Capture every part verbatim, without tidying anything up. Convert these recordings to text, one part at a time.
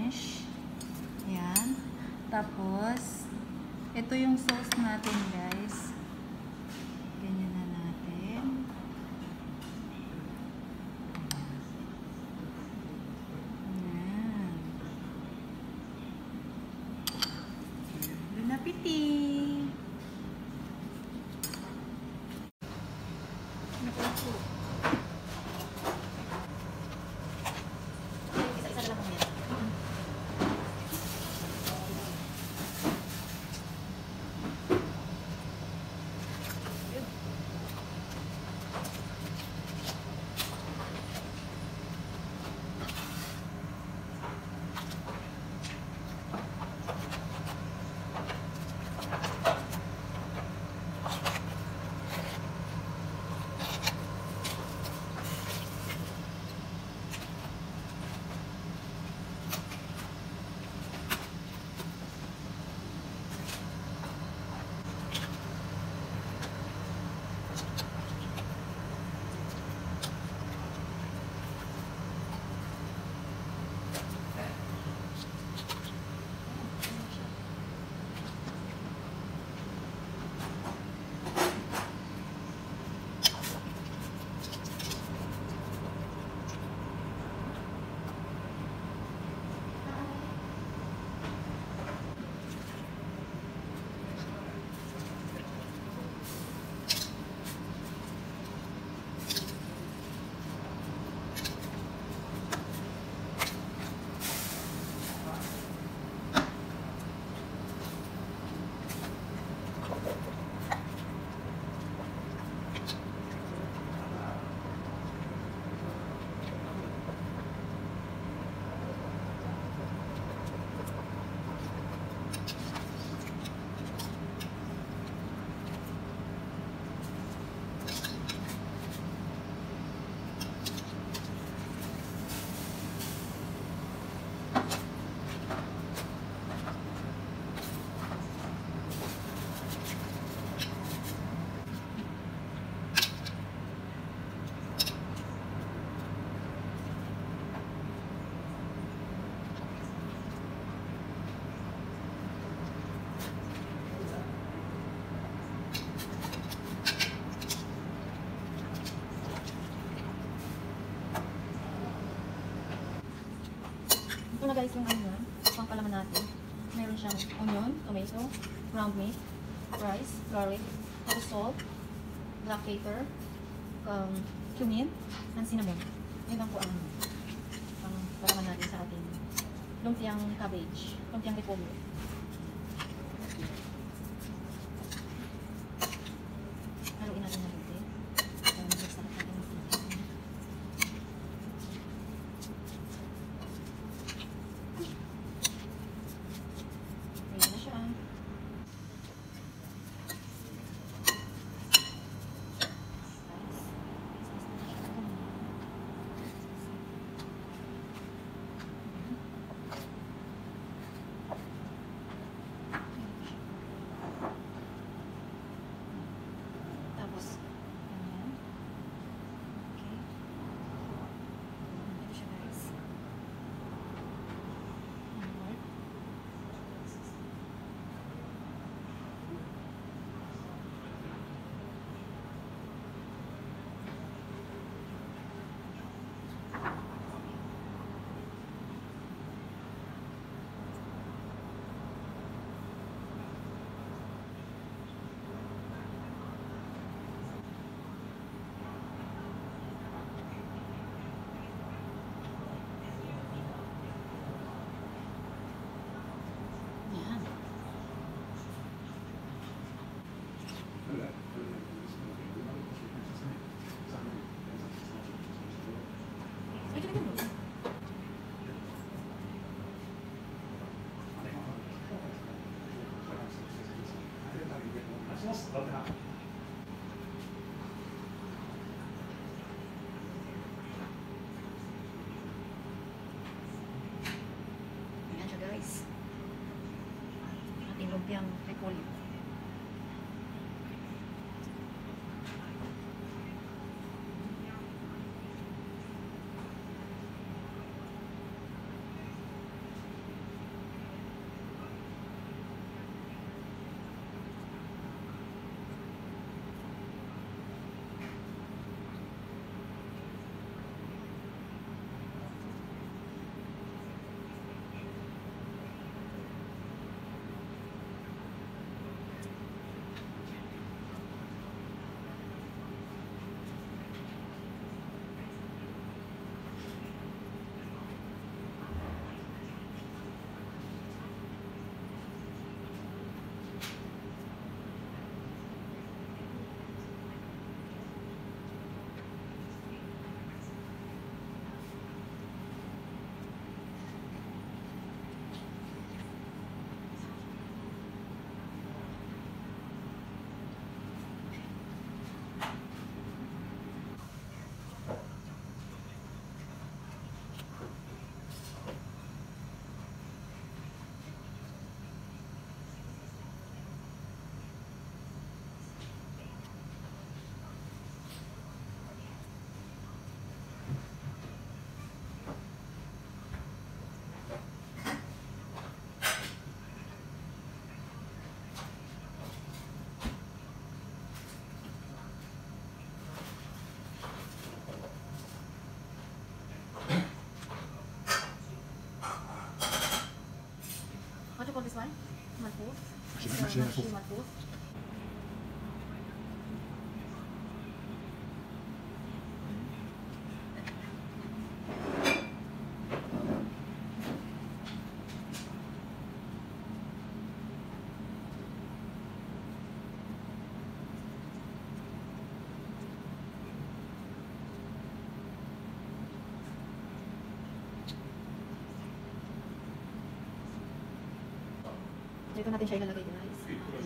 garnish. Yan. Tapos, ito yung sauce natin, guys. Ganyan na natin. Yan. Bon appetit! Naku. Isa-isa lang yan. Ito na guys yung ano yan, pang palaman natin. Meron siyang onion, tomato, ground meat, rice, garlic, tapos salt, black pepper, um, cumin, and cinnamon. Yun lang po ang pang palaman natin sa ating lumpiang cabbage, lumpiang repolyo. Haluin natin na lupi. Para masarap natin yung lupi. Ayan na siya. Ayan siya guys. Ating lumpiang repolyo. one? Malfouf. Mashi- It's, uh, mashi mashi Malfouf. Malfouf. Dito natin siya ilalagay, guys.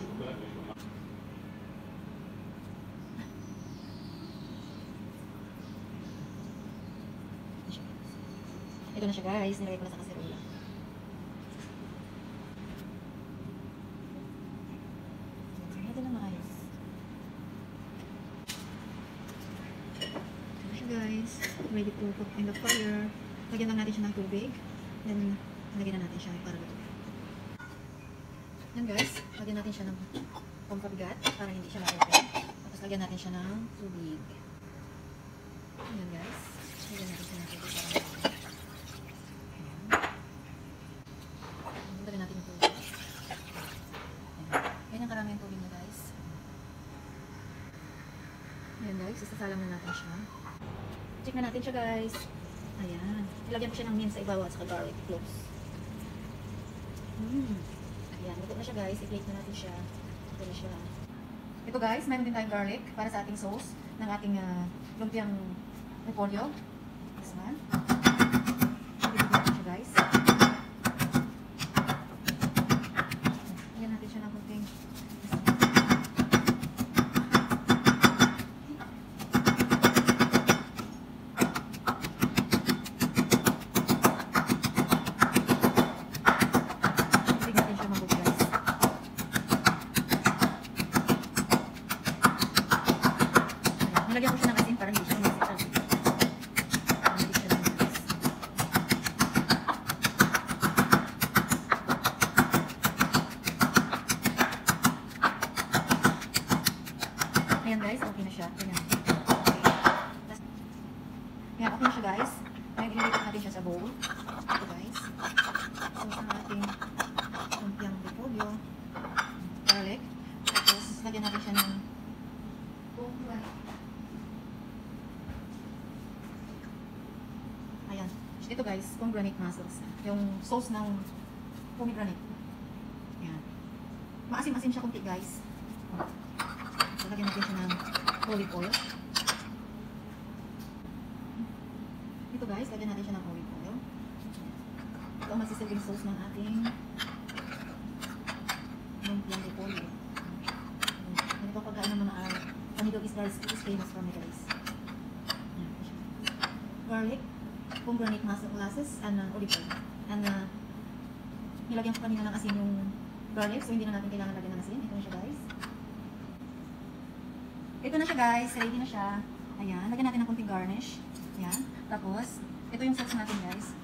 Ito na siya, guys. Nilagay ko na sa kaserola. Ito na maayos. Ito na siya, guys. Ready to cook in the fire. Lagyan lang natin siya ng tubig. Then, lagyan na natin siya para luto. Yan, guys. Lagyan natin siya ng pampabigat para hindi siya ma-open. Tapos lagyan natin siya ng tubig. Yan, guys. Lagyan natin siya ng tubig para ma-open. Lagyan natin yung tubig. Yan ang karami yung tubig niya, guys. Yan, guys. Isasalang na natin siya. Check na natin siya, guys. Ayan. Ilagyan ko siya ng mint sa ibabaw at saka garlic cloves. Mmm. Ayan, luto na siya, guys. I-plate na natin siya. Ito na siya. Ito, guys, mayroon din tayong garlic para sa ating sauce ng ating uh, lumpiang repolyo. This one. Ibigyan natin siya, guys. Lagyan natin siya ng kunting nilagyan ko siya ng asin para hindi siya umisip. Hindi siya lang guys. Ayan, guys, okay na siya. Ayan. Ayan, okay na siya, guys. Ngayon, ililipat natin siya sa bowl. Ito, guys. So, sa ating lumpiang repolyo, garlic. Tapos, lagyan natin siya ng ayan. Ito, guys, pomegranate mussels. Yung sauce ng pomegranate. Ayan. Maasim-asim siya kunti, guys. So, lagyan natin siya ng olive oil. Ito, guys, lagyan natin siya ng olive oil. Ito ang masisilbing sauce ng ating lumpiang repolyo. Ito ang pagkain ng mga uh, sa Middle East, guys. It is famous for me, guys. Ayan. Garlic, pomegranate molasses, and uh, olive oil. And uh, nilagyan ko kanina ng asin yung garlic, so hindi na natin kailangan lagyan ng asin. Ito na siya, guys. Ito na siya, guys. Ready na siya. Ayan. Lagyan natin ng kunting garnish. Ayan. Tapos, ito yung sauce natin, guys.